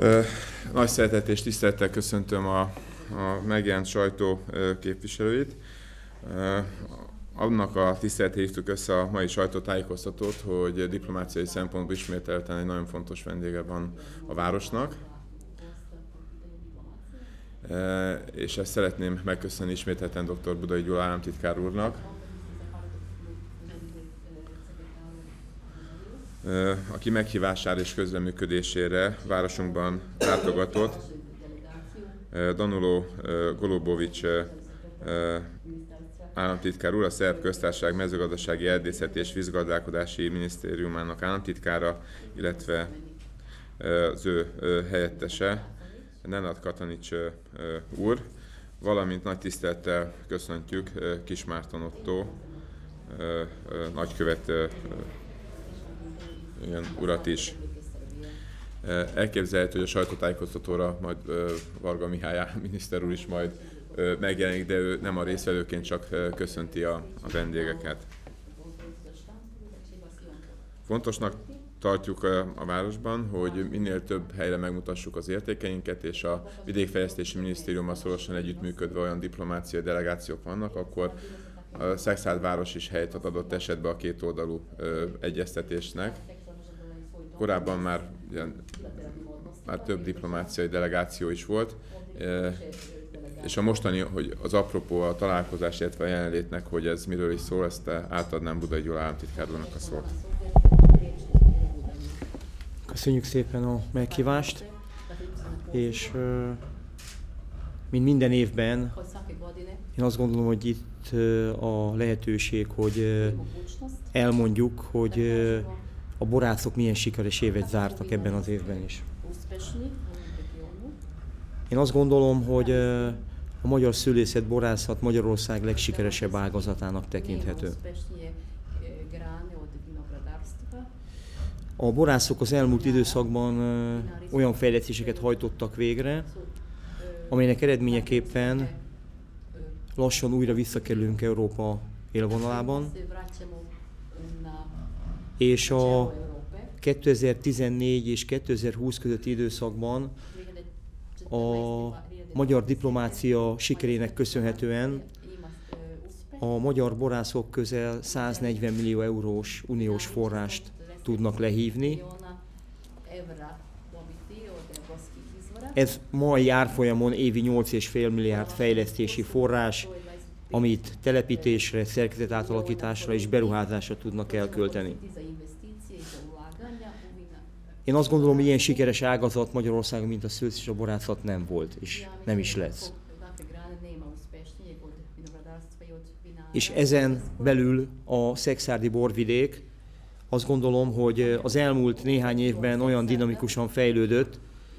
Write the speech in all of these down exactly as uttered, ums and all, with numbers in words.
Nagy szeretettel és tisztelettel köszöntöm a, a megjelent sajtó képviselőit. Annak a tisztelettel hívtuk össze a mai sajtótájékoztatót, hogy diplomáciai szempontból ismételten egy nagyon fontos vendége van a városnak. És ezt szeretném megköszönni ismételten dr. Budai Gyula államtitkár úrnak, aki meghívására és közreműködésére városunkban látogatott Danilo Golubovic államtitkár úr, a Szerb Köztársaság mezőgazdasági, erdészeti és vízgazdálkodási minisztériumának államtitkára, illetve az ő helyettese, Nenad Katanics úr, valamint nagy tisztelettel köszöntjük Kis Márton Ottó nagykövet ilyen urat is. Elképzelhető, hogy a sajtótájékoztatóra majd Varga Mihály miniszter úr is majd megjelenik, de ő nem a résztvevőként, csak köszönti a, a vendégeket. Fontosnak tartjuk a városban, hogy minél több helyre megmutassuk az értékeinket, és a Vidékfejlesztési Minisztériummal szorosan együttműködve olyan diplomáciai delegációk vannak, akkor a Szekszárd város is helyt ad adott esetben a kétoldalú egyeztetésnek. Korábban már, ilyen, már több diplomáciai delegáció is volt, és a mostani, hogy az apropó a találkozás, illetve a jelenlétnek, hogy ez miről is szól, ezt átadnám Budai Gyula államtitkár úrnak a szót. Köszönjük szépen a meghívást, és mint minden évben, én azt gondolom, hogy itt a lehetőség, hogy elmondjuk, hogy a borászok milyen sikeres évet zártak ebben az évben is. Én azt gondolom, hogy a magyar szőlészet, borászat Magyarország legsikeresebb ágazatának tekinthető. A borászok az elmúlt időszakban olyan fejlesztéseket hajtottak végre, amelynek eredményeképpen lassan újra visszakerülünk Európa élvonalában, és a kétezer-tizennégy és kétezer-húsz közötti időszakban a magyar diplomácia sikerének köszönhetően a magyar borászok közel száznegyven millió eurós uniós forrást tudnak lehívni. Ez mai árfolyamon évi nyolc egész öt milliárd fejlesztési forrás, amit telepítésre, szerkezetátalakításra és beruházásra tudnak elkölteni. Én azt gondolom, hogy ilyen sikeres ágazat Magyarországon, mint a szőlés és a borászat nem volt, és nem is lesz. És ezen belül a szekszárdi borvidék, azt gondolom, hogy az elmúlt néhány évben olyan dinamikusan fejlődött,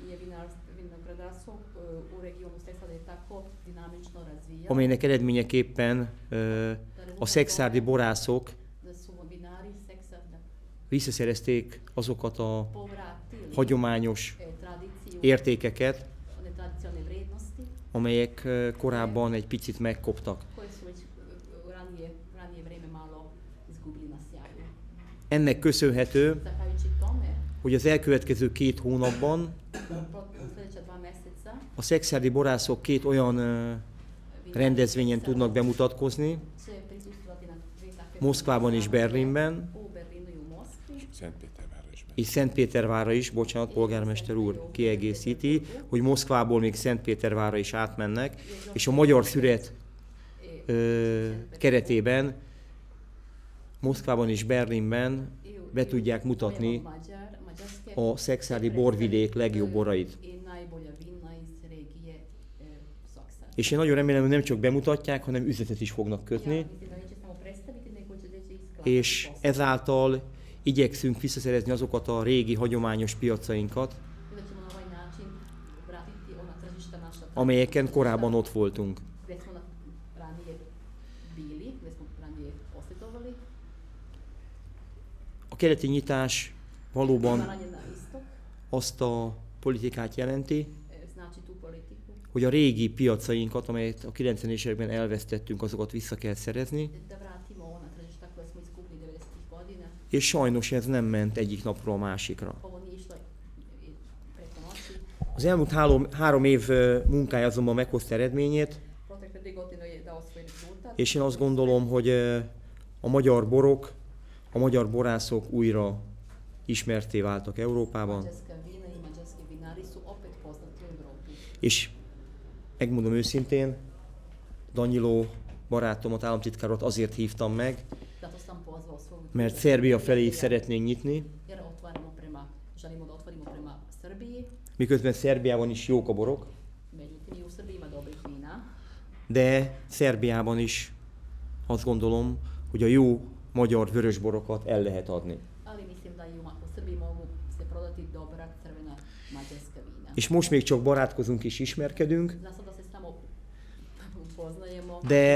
amelynek eredményeképpen a szekszárdi borászok visszaszerezték azokat a hagyományos értékeket, amelyek korábban egy picit megkoptak. Ennek köszönhető, hogy az elkövetkező két hónapban a szekszárdi borászok két olyan rendezvényen tudnak bemutatkozni, Moszkvában és Berlinben, és Szentpétervárra is, bocsánat, polgármester úr kiegészíti, hogy Moszkvából még Szentpétervárra is átmennek, és a magyar szüret ö, keretében Moszkvában és Berlinben be tudják mutatni a szekszárdi borvidék legjobb borait. És én nagyon remélem, hogy nem csak bemutatják, hanem üzletet is fognak kötni, és ezáltal igyekszünk visszaszerezni azokat a régi, hagyományos piacainkat, amelyeken korábban ott voltunk. A keleti nyitás valóban azt a politikát jelenti, hogy a régi piacainkat, amelyet a kilencvenes években elvesztettünk, azokat vissza kell szerezni. És sajnos ez nem ment egyik napról a másikra. Az elmúlt három, három év munkája azonban meghozta eredményét, és én azt gondolom, hogy a magyar borok, a magyar borászok újra ismertté váltak Európában. És megmondom őszintén, Danilo barátomat, államtitkárat azért hívtam meg, mert Szerbia felé is szeretnénk nyitni, miközben Szerbiában is jók a borok, de Szerbiában is azt gondolom, hogy a jó magyar vörösborokat el lehet adni. És most még csak barátkozunk és ismerkedünk, de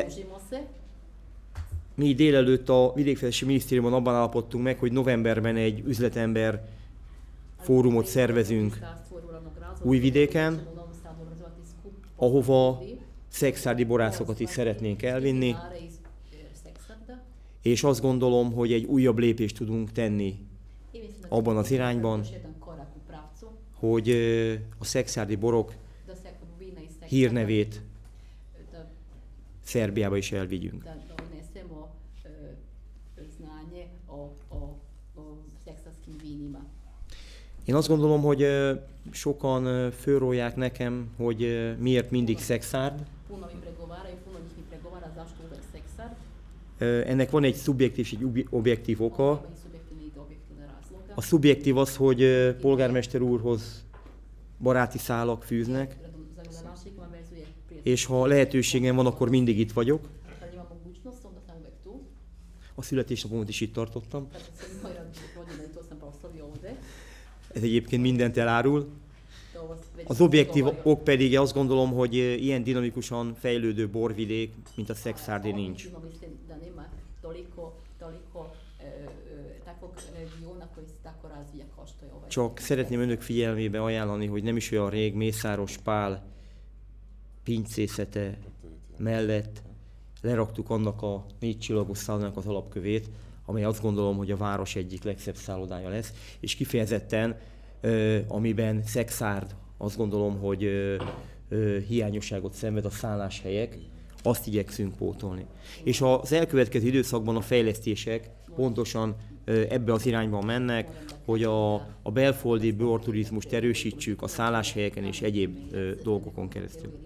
mi délelőtt a Vidékfejlesztési Minisztériumban abban állapodtunk meg, hogy novemberben egy üzletember fórumot szervezünk Újvidéken, ahova szekszárdi borászokat is szeretnénk elvinni, és azt gondolom, hogy egy újabb lépést tudunk tenni abban az irányban, hogy a szekszárdi borok hírnevét Szerbiába is elvigyünk. Én azt gondolom, hogy sokan fölrólják nekem, hogy miért mindig szekszárd. Ennek van egy szubjektív és egy objektív oka. A szubjektív az, hogy polgármester úrhoz baráti szálak fűznek, és ha lehetőségem van, akkor mindig itt vagyok. A születésnapomat is itt tartottam. Ez egyébként mindent elárul. Az objektív ok pedig azt gondolom, hogy ilyen dinamikusan fejlődő borvidék, mint a szekszárdi nincs. Csak szeretném önök figyelmébe ajánlani, hogy nem is olyan rég Mészáros Pál pincészete mellett leraktuk annak a négy csillagos szállodának az alapkövét, amely azt gondolom, hogy a város egyik legszebb szállodája lesz, és kifejezetten, ö, amiben szekszárd, azt gondolom, hogy ö, ö, hiányosságot szenved a szálláshelyek, azt igyekszünk pótolni. És az elkövetkező időszakban a fejlesztések pontosan ö, ebbe az irányba mennek, hogy a, a belföldi borturizmust erősítsük a szálláshelyeken és egyéb ö, dolgokon keresztül.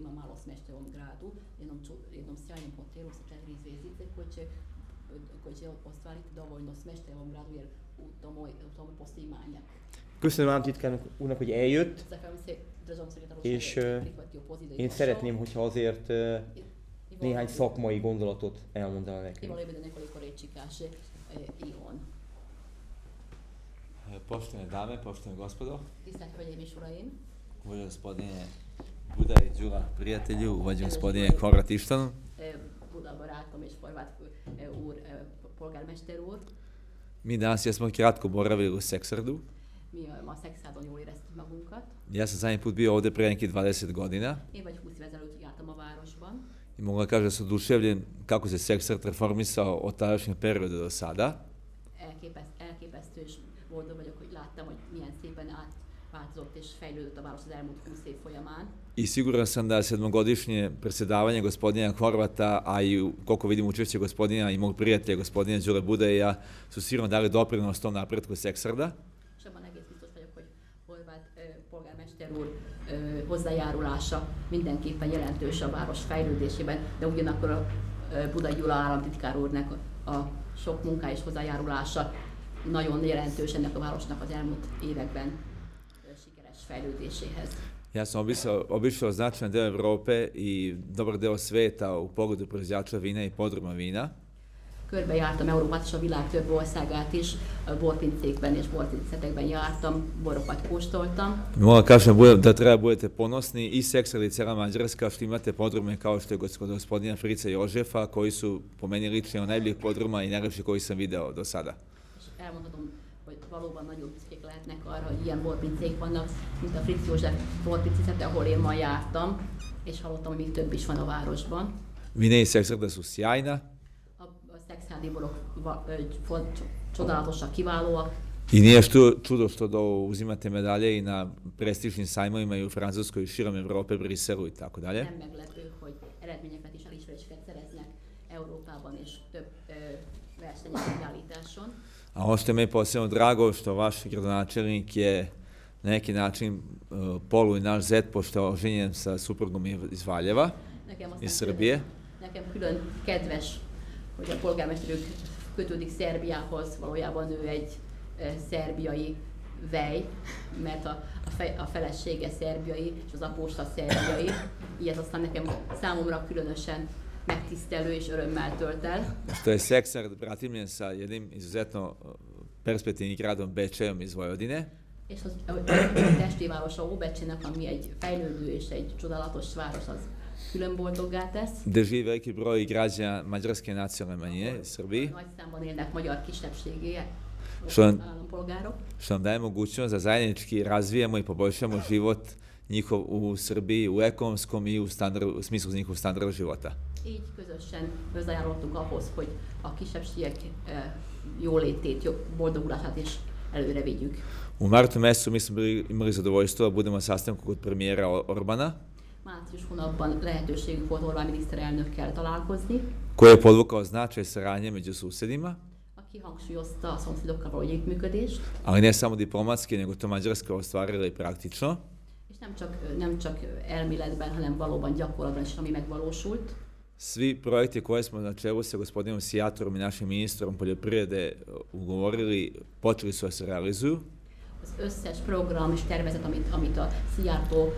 Köszönöm államtitkár úrnak, hogy eljött, és uh, én szeretném, hogyha azért uh, néhány szakmai gondolatot elmondaná nekünk. Poštovane dame, poštovani gospodo, Tisztelt Hölgyeim és Uraim, uvaženi gospodine Buda i Đula prijatelju, uvaženi gospodine Horvat Ištvan, Buda barátom és Horváth úr, polgármester úr. mi danas jesmo kratko boravili u Seksardu. Mi ma Szekszárdon jól éreztük magunkat. Ja sam zadnji put bio ovdje pre nekih dvadeset godina Én vagy húsz év ezelőtt jártam a városban, i mogu da kažem da sam oduševljen kako se Seksard reformisao od tadašnjeg perioda do sada. Elképeszt, elképesztő és boldog vagyok, hogy láttam, hogy milyen szépen átváltozott és fejlődött a város az elmúlt húsz év folyamán. I siguran sam da sedmogodišnje predsjedavanje gospodina Horvata, a i koliko vidim učešće gospodina i mog prijatelja gospodina Đule Budeja su sigurno dali doprinos tom napretku Seksarda. És abban egész biztos vagyok, hogy Horváth ö, polgármester úr ö, hozzájárulása mindenképpen jelentős a város fejlődésében, de ugyanakkor a ö, Budai Gyula államtitkár úrnak a, a sok munka és hozzájárulása nagyon jelentős ennek a városnak az elmúlt években ö, sikeres fejlődéséhez. Ja sam obišao, obišao značajan deo Europe i dobar deo sveta u pogledu proizvođača vina i podruma vina. Körbejártam Európát és a világ több országát is, borpincékben és borpincetekben jártam, borokat kóstoltam. Moram kažem bude- da treba budete ponosni i Seksard i cijela Mađarska što imate podrume kao što je gos- gospodina Frica Jožefa, koji su po meni lično najboljih podruma i najlepši koji sam video do sada. És elmondhatom, hogy valóban nagyon büszkék lehetnek arra, hogy ilyen borpincék vannak, mint a Fritz József borpincészete, ahol én ma jártam, és hallottam, hogy még több is van a városban. Vina iz Seksarda su sjajna. A, a szexádi borok va- ö, fo- csodálatosak, kiválóak. I nije čudo što do uzimate medalje i na prestižnim sajmovima i u Francuskoj, širom Evrope, Briselu i tako dalje. Nem meglepő, hogy eredményeket és elismeréseket szereznek Európában és több ö, versenyeken, állításon. A ono što je meni posebno drago, što vaš gradonačelnik je na neki način uh, polu i naš zet, pošto je oženjen sa suprugom iz Valjeva, iz Srbije. Nekem külön kedves, hogy a polgármesterük kötődik Szerbiához, valójában ő egy e, szerbiai vej, mert a, a, fe, a felesége szerbiai, és az apósta szerbiai, így ez aztán nekem számomra különösen megtisztelő és örömmel tölt el. Što je Seksar bratimljen sa jednim izuzetno perspektivnim gradom Bečejom iz Vojvodine. És az a testvérvárosa Óbecsének, ami egy fejlődő és egy csodálatos város, az külön boldoggá tesz. Gde živi veliki broj građana mađarske nacionalne manjine iz Srbiji. Nagy számban élnek magyar kisebbségi Što nam, állampolgárok. što nam daje mogućnost da zajednički razvijamo i poboljšamo život njihov u Srbiji u ekonomskom i u, standard, u smislu njihovog standarda života. Így közösen hozzájárultunk ahhoz, hogy a kisebbségek jólétét, boldogulását is előre vigyük. U martu mesecu mi smo bili, imali zadovoljstvo da budemo na sastanku kod premijera Orbana, Március hónapban lehetőségünk volt Orbán miniszterelnökkel találkozni, koji je podvukao značaj saradnje među susedima, aki hangsúlyozta a szomszédokkal való együttműködést, ali ne samo diplomatski, nego to Mađarska ostvarila i praktično. és nem csak, nem csak elméletben, hanem valóban gyakorlatban is, ami megvalósult. Svi projekti koje smo na čelu sa gospodinom Sijatorom i našim ministrom poljoprivrede ugovorili, počeli su da se realizuju. Az összes program és tervezet, amit, amit a Szijjártó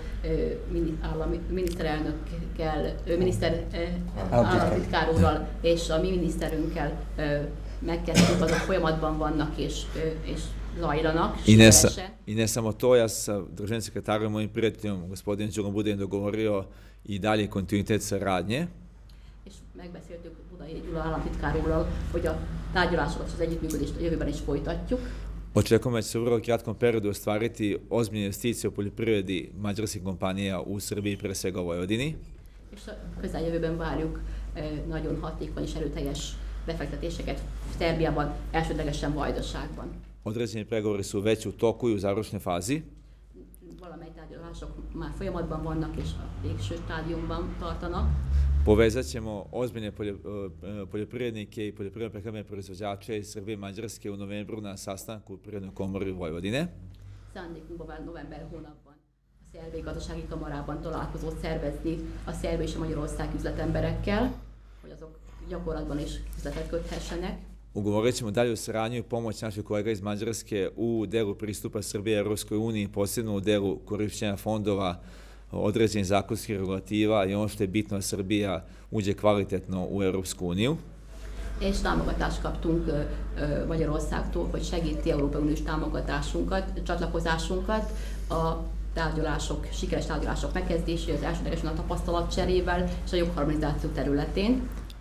miniszterelnökkel, miniszter államtitkár úrral és a mi miniszterünkkel megkezdtük, azok folyamatban vannak és, és zajlanak. I ne, sa, I ne samo to, ja sa državnim sekretarom, mojim prijateljom, gospodinom Đurom Budajem, dogovorio i dalje kontinuitet saradnje. És megbeszéltük Budai Gyula államtitkár úrral, hogy a tárgyalásokat és az együttműködést a jövőben is folytatjuk. Očekujemo da će se u vrlo kratkom periodu ostvariti ozbiljne investicije u poljoprivredi mađarskih kompanija u Srbiji, pre svega u Vojvodini. És a közeljövőben várjuk nagyon hatékony és erőteljes befektetéseket Szerbiában, elsődlegesen Vajdaságban. Određeni pregovori su već u toku i u završnoj fazi. Valamely tárgyalások már folyamatban vannak és a végső stádiumban tartanak. Povezat ćemo ozbiljne poljoprivrednike i poljoprivredne prehrambene proizvođače iz Srbije i Mađarske u novembru na sastanku u Privrednoj komori Vojvodine. Szándékunkban november hónapban a Szerbiai Gazdasági Kamarában találkozót szervezni a szerb és a Magyarország üzletemberekkel, hogy azok gyakorlatban is üzletet köthessenek. Ugovorit ćemo dalje u saradnju i pomoć naših kolega iz Mađarske u delu pristupa Srbije Europskoj uniji, posebno u delu korišćenja fondova, određenih zakonskih regulativa i ono što je bitno, Srbija uđe kvalitetno u Europsku uniju. És támogatást kaptunk Magyarországtól, hogy segíti Európai Uniós támogatásunkat, csatlakozásunkat a tárgyalások, sikeres tárgyalások megkezdéséhez, elsődlegesen a tapasztalatcserével és a jogharmonizáció területén.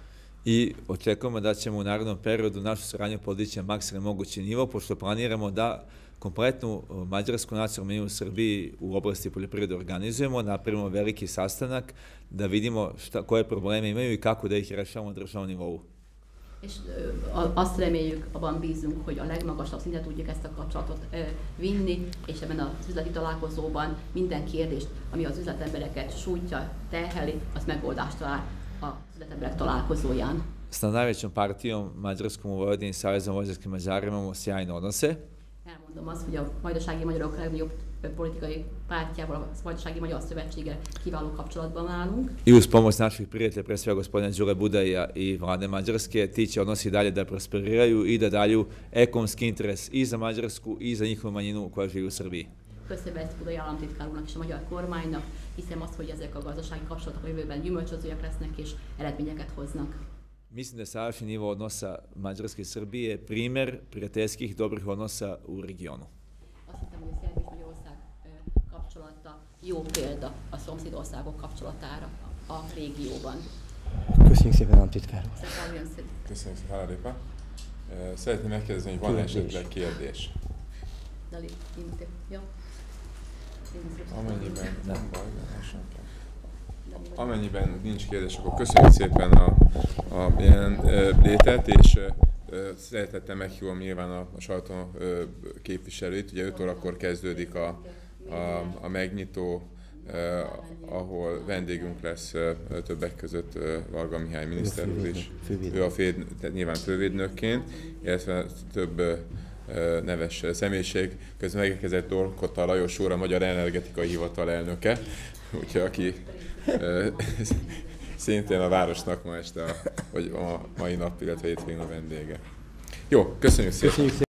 I očekujemo da ćemo u narednom periodu našu saradnju podići na maksimalni mogući nivo, pošto planiramo da kompletnu mađarsku nacionalnu manjinu u Srbiji u oblasti poljoprivrede organizujemo, napravimo veliki sastanak da vidimo šta, koje probleme imaju i kako da ih rešavamo na državnom nivou. És azt reméljük, abban bízunk, hogy a legmagasabb szinten tudjuk ezt a kapcsolatot vinni, és ebben az üzleti találkozóban minden kérdést, ami az üzletembereket sújtja, terheli, az megoldást talál az üzletemberek találkozóján. Sa najvećom partijom mađarskom u Vojvodini, Savezom vojvođanskih Mađara, imamo sjajne odnose. Elmondom azt, hogy a Vajdasági Magyarok legnagyobb politikai pártjával, a Vajdasági Magyar Szövetséggel kiváló kapcsolatban állunk. I uz pomoć naših prijatelja, pre svega gospodina Đure Budaja i vlade Mađarske, ti će odnosi dalje da prosperiraju i da dalju ekonomski interes i za Mađarsku i za njihovu manjinu koja živi u Srbiji. Köszönöm ezt Budai államtitkár úrnak és a magyar kormánynak, hiszem azt, hogy ezek a gazdasági kapcsolatok a jövőben gyümölcsözőek lesznek és eredményeket hoznak. Mislim da je sadašnji nivo odnosa Mađarske i Srbije primer prijateljskih dobrih odnosa u regionu. Azt hiszem, hogy a Szerbia és Magyarország kapcsolata jó példa a szomszédországok kapcsolatára a régióban. Köszönjük szépen, államtitkár úr. Köszönjük szépen, hála lépa. Szeretném megkérdezni, hogy van esetleg kérdés? Dali, inti. Jó. Amennyiben nem baj, Amennyiben nincs kérdés, akkor köszönjük szépen a, a ilyen létet, és szeretettel meghívom nyilván a, a sajtó képviselőit. Ugye öt órakor kezdődik a, a, a megnyitó, eh, ahol vendégünk lesz eh, többek között eh, Varga Mihály miniszter úr is. Ő a fővéd, nyilván fővédnökként, illetve több eh, neves személyiség. Közben megérkezett Dorkota Lajos úr, a Magyar Energetikai Hivatal elnöke, úgyhogy aki eh, szintén a városnak ma este, a, vagy a mai nap, illetve hétvégén a vendége. Jó, köszönjük szépen! Köszönjük szépen.